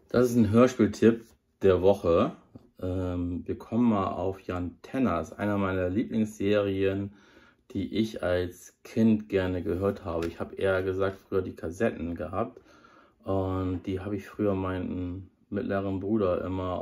Das ist ein Hörspieltipp der Woche. Wir kommen mal auf Jan Tenner. Das ist einer meiner Lieblingsserien, die ich als Kind gerne gehört habe. Ich habe eher gesagt früher die Kassetten gehabt. Und die habe ich früher meinen mittleren Bruder immer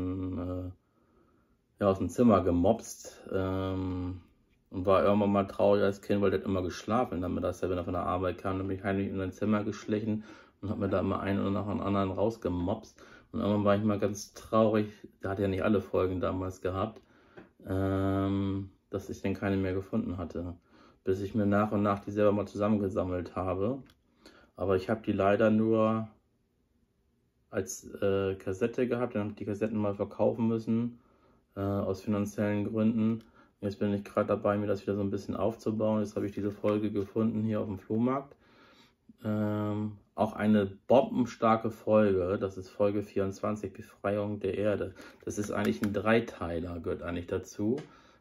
aus dem Zimmer gemopst. Und war irgendwann mal traurig als Kind, weil der hat immer geschlafen. Dann, wenn er von der Arbeit kam, dann bin ich heimlich in sein Zimmer geschlichen und habe mir da immer einen oder nach dem anderen rausgemopst. Und irgendwann war ich mal ganz traurig, der hat ja nicht alle Folgen damals gehabt, dass ich dann keine mehr gefunden hatte. Bis ich mir nach und nach die selber mal zusammengesammelt habe. Aber ich habe die leider nur als Kassette gehabt, dann habe ich die Kassetten mal verkaufen müssen, aus finanziellen Gründen. Jetzt bin ich gerade dabei, mir das wieder so ein bisschen aufzubauen. Jetzt habe ich diese Folge gefunden hier auf dem Flohmarkt. Auch eine bombenstarke Folge, das ist Folge 24, Befreiung der Erde. Das ist eigentlich ein Dreiteiler, gehört eigentlich dazu.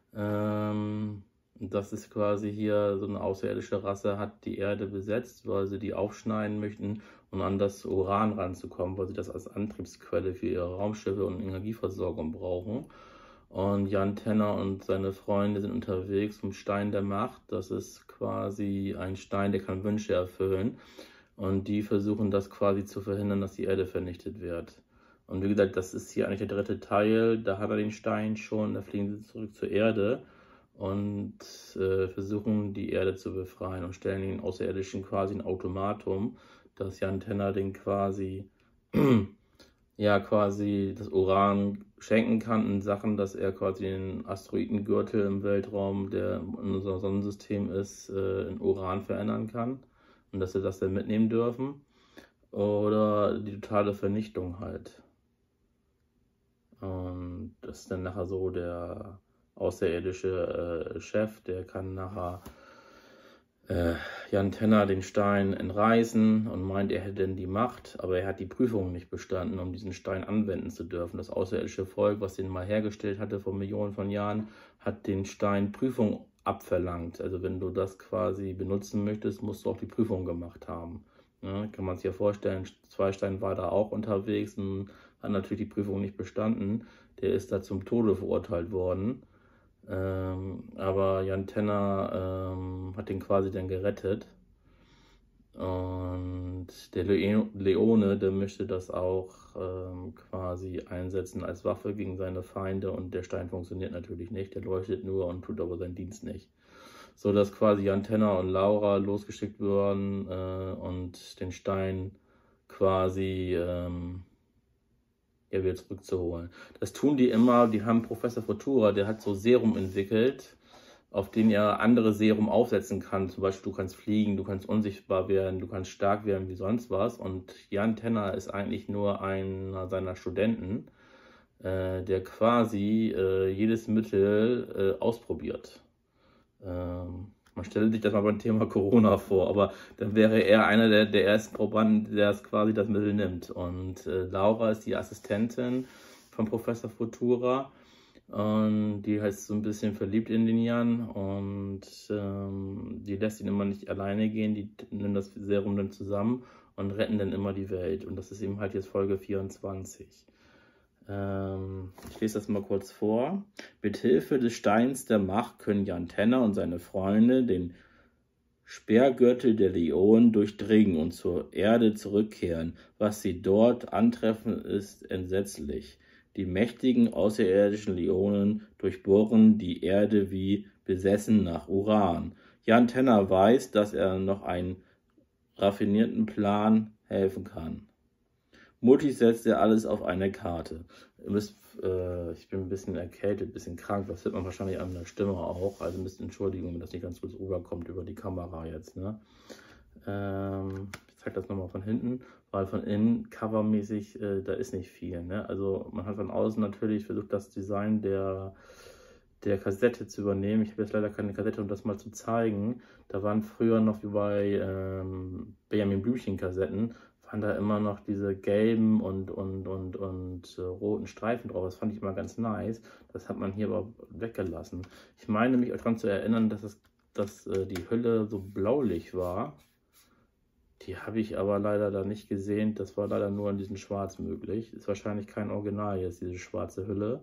Das ist quasi hier so eine außerirdische Rasse, hat die Erde besetzt, weil sie die aufschneiden möchten, um an das Uran ranzukommen, weil sie das als Antriebsquelle für ihre Raumschiffe und Energieversorgung brauchen. Und Jan Tenner und seine Freunde sind unterwegs zum Stein der Macht. Das ist quasi ein Stein, der kann Wünsche erfüllen. Und die versuchen das quasi zu verhindern, dass die Erde vernichtet wird. Und wie gesagt, das ist hier eigentlich der dritte Teil. Da hat er den Stein schon, da fliegen sie zurück zur Erde und versuchen die Erde zu befreien und stellen den Außerirdischen quasi ein Ultimatum, dass Jan Tenner den quasi das Uran schenken kann in Sachen, dass er quasi den Asteroidengürtel im Weltraum, der in unserem Sonnensystem ist, in Uran verändern kann und dass sie das dann mitnehmen dürfen. Oder die totale Vernichtung halt. Und das ist dann nachher so der außerirdische Chef, der kann nachher Jan Tenner den Stein entreißen und meint, er hätte denn die Macht, aber er hat die Prüfung nicht bestanden, um diesen Stein anwenden zu dürfen. Das außerirdische Volk, was den mal hergestellt hatte vor Millionen von Jahren, hat den Stein Prüfung abverlangt. Also wenn du das quasi benutzen möchtest, musst du auch die Prüfung gemacht haben. Ja, kann man sich ja vorstellen, Zweistein war da auch unterwegs und hat natürlich die Prüfung nicht bestanden. Der ist da zum Tode verurteilt worden. Aber Jan Tenner hat den quasi dann gerettet. Und der Leone, der möchte das auch quasi einsetzen als Waffe gegen seine Feinde. Und der Stein funktioniert natürlich nicht. Der leuchtet nur und tut aber seinen Dienst nicht. So dass quasi Jan Tenner und Laura losgeschickt wurden und den Stein quasi wieder zurückzuholen. Das tun die immer, die haben Professor Futura, der hat so Serum entwickelt, auf den er andere Serum aufsetzen kann. Zum Beispiel, du kannst fliegen, du kannst unsichtbar werden, du kannst stark werden wie sonst was. Und Jan Tenner ist eigentlich nur einer seiner Studenten, der quasi jedes Mittel ausprobiert. Man stelle sich das mal beim Thema Corona vor, aber dann wäre er einer der ersten Probanden, der quasi das Mittel nimmt. Und Laura ist die Assistentin von Professor Futura und die heißt so ein bisschen verliebt in den Jan und die lässt ihn immer nicht alleine gehen, die nehmen das Serum dann zusammen und retten dann immer die Welt. Und das ist eben halt jetzt Folge 24. Ich lese das mal kurz vor. Mit Hilfe des Steins der Macht können Jan Tenner und seine Freunde den Sperrgürtel der Leonen durchdringen und zur Erde zurückkehren. Was sie dort antreffen, ist entsetzlich. Die mächtigen außerirdischen Leonen durchbohren die Erde wie besessen nach Uran. Jan Tenner weiß, dass er noch einen raffinierten Plan helfen kann. Mutig setzt er alles auf eine Karte. Ich bin ein bisschen erkältet, ein bisschen krank, das hört man wahrscheinlich an der Stimme auch. Also ein bisschen Entschuldigung, wenn das nicht ganz gut rüberkommt über die Kamera jetzt. Ne? Ich zeige das nochmal von hinten, weil von innen covermäßig, da ist nicht viel. Ne? Also man hat von außen natürlich versucht, das Design der Kassette zu übernehmen. Ich habe jetzt leider keine Kassette, um das mal zu zeigen. Da waren früher noch wie bei Benjamin Blümchen Kassetten, waren da immer noch diese gelben und roten Streifen drauf. Das fand ich immer ganz nice. Das hat man hier aber weggelassen. Ich meine mich daran zu erinnern, dass die Hülle so blaulich war. Die habe ich aber leider da nicht gesehen. Das war leider nur in diesem Schwarz möglich. Ist wahrscheinlich kein Original jetzt, diese schwarze Hülle.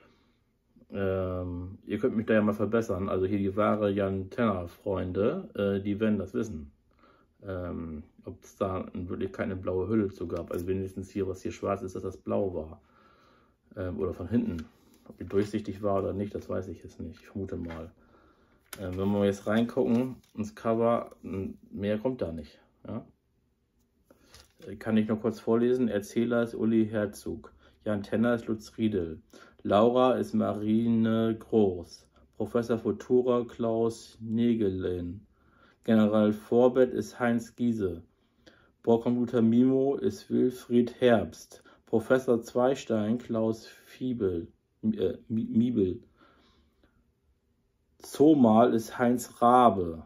Ihr könnt mich da ja mal verbessern. Also hier die wahre Jan Tenner Freunde, die werden das wissen. Ob es da wirklich keine blaue Hülle zu gab. Also wenigstens hier, was hier schwarz ist, dass das blau war. Oder von hinten. Ob die durchsichtig war oder nicht, das weiß ich jetzt nicht. Ich vermute mal. Wenn wir jetzt reingucken ins Cover, mehr kommt da nicht. Ja? Kann ich noch kurz vorlesen. Erzähler ist Uli Herzog. Jan Tenner ist Lutz Riedel. Laura ist Marine Groß. Professor Futura Klaus Nägelin. General Vorbett ist Heinz Giese. Bordcomputer Mimo ist Wilfried Herbst. Professor Zweistein Klaus Miebel. Zomal ist Heinz Rabe.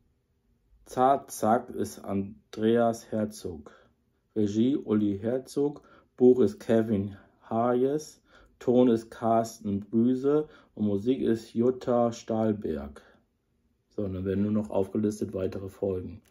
Zack ist Andreas Herzog. Regie Uli Herzog. Buch ist Kevin Hayes. Ton ist Carsten Brüse. Und Musik ist Jutta Stahlberg. So, und dann werden nur noch aufgelistet weitere Folgen.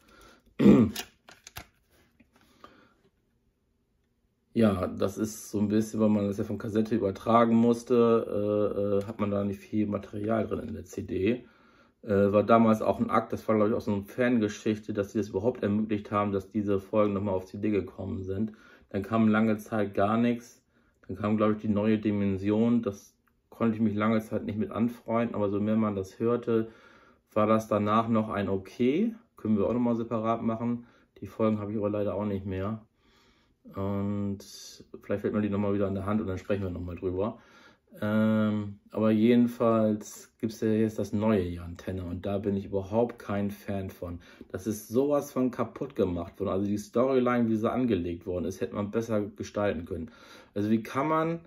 Ja, das ist so ein bisschen, weil man das ja von Kassette übertragen musste, hat man da nicht viel Material drin in der CD. War damals auch ein Akt, das war glaube ich auch so eine Fangeschichte, dass sie das überhaupt ermöglicht haben, dass diese Folgen nochmal auf CD gekommen sind. Dann kam lange Zeit gar nichts. Dann kam glaube ich die neue Dimension, das konnte ich mich lange Zeit nicht mit anfreunden, aber so mehr man das hörte, war das danach noch ein Okay. Können wir auch nochmal separat machen. Die Folgen habe ich aber leider auch nicht mehr. Und vielleicht fällt mir die nochmal wieder an der Hand und dann sprechen wir nochmal drüber. Aber jedenfalls gibt es ja jetzt das neue Jan Tenner und da bin ich überhaupt kein Fan von. Das ist sowas von kaputt gemacht worden. Also die Storyline, wie sie angelegt worden ist, hätte man besser gestalten können. Also wie kann man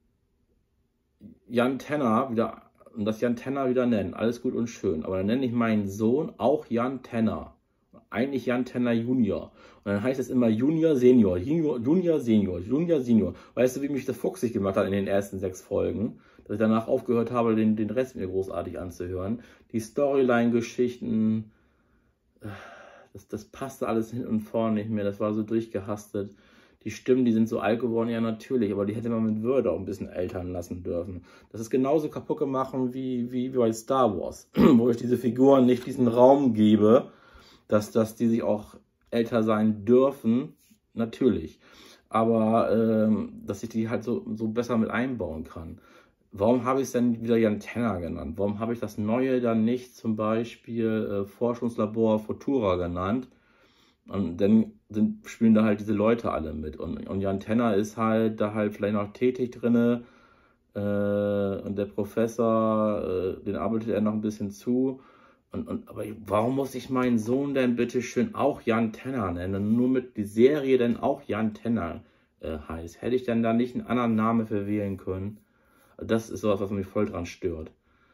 Jan Tenner wieder und das Jan Tenner wieder nennen? Alles gut und schön. Aber dann nenne ich meinen Sohn auch Jan Tenner. Eigentlich Jan Tenner Junior. Und dann heißt es immer Junior Senior, Junior Senior, Junior Senior. Weißt du, wie mich das fuchsig gemacht hat in den ersten 6 Folgen? Dass ich danach aufgehört habe, den Rest mir großartig anzuhören. Die Storyline-Geschichten, das passte alles hin und vorne nicht mehr. Das war so durchgehastet. Die Stimmen, die sind so alt geworden, ja natürlich, aber die hätte man mit Würde auch ein bisschen ältern lassen dürfen. Das ist genauso kaputt gemacht wie bei Star Wars, wo ich diese Figuren nicht diesen Raum gebe, dass die sich auch älter sein dürfen, natürlich. Aber dass ich die halt so besser mit einbauen kann. Warum habe ich es denn wieder Jan Tenner genannt? Warum habe ich das Neue dann nicht zum Beispiel Forschungslabor Futura genannt? Und dann spielen da halt diese Leute alle mit. Und Jan Tenner ist halt da halt vielleicht noch tätig drinne. Und der Professor, den arbeitet er noch ein bisschen zu. Aber warum muss ich meinen Sohn denn bitte schön auch Jan Tenner nennen? Nur mit die Serie denn auch Jan Tenner heißt. Hätte ich denn da nicht einen anderen Namen für wählen können? Das ist sowas, was mich voll dran stört.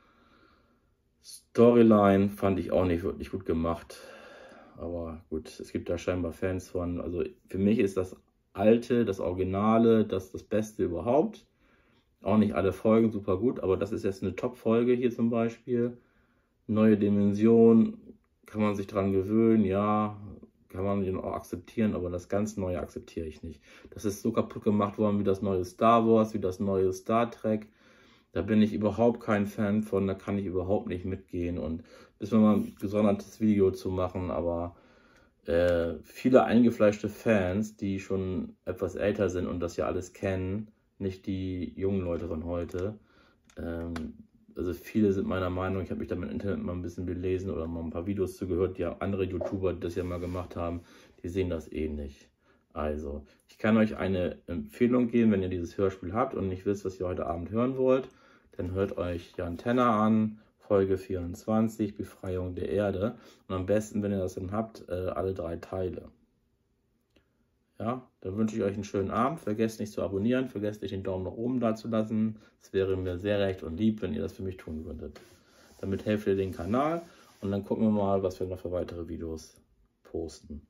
Storyline fand ich auch nicht wirklich gut gemacht. Aber gut, es gibt da scheinbar Fans von. Also für mich ist das Alte, das Originale, das Beste überhaupt. Auch nicht alle Folgen super gut, aber das ist jetzt eine Top-Folge hier zum Beispiel. Neue Dimension, kann man sich dran gewöhnen, ja, kann man den auch akzeptieren, aber das ganz Neue akzeptiere ich nicht. Das ist so kaputt gemacht worden wie das neue Star Wars, wie das neue Star Trek. Da bin ich überhaupt kein Fan von, da kann ich überhaupt nicht mitgehen. Und müssen wir mal ein gesondertes Video zu machen, aber viele eingefleischte Fans, die schon etwas älter sind und das ja alles kennen, nicht die jungen Leute von heute, also viele sind meiner Meinung, ich habe mich da im Internet mal ein bisschen belesen oder mal ein paar Videos zugehört, die andere YouTuber, die das ja mal gemacht haben, die sehen das ähnlich. Also, ich kann euch eine Empfehlung geben, wenn ihr dieses Hörspiel habt und nicht wisst, was ihr heute Abend hören wollt, dann hört euch Jan Tenner an, Folge 24, Befreiung der Erde. Und am besten, wenn ihr das dann habt, alle 3 Teile. Ja, dann wünsche ich euch einen schönen Abend. Vergesst nicht zu abonnieren, vergesst nicht den Daumen nach oben da zu lassen. Es wäre mir sehr recht und lieb, wenn ihr das für mich tun würdet. Damit helft ihr den Kanal und dann gucken wir mal, was wir noch für weitere Videos posten.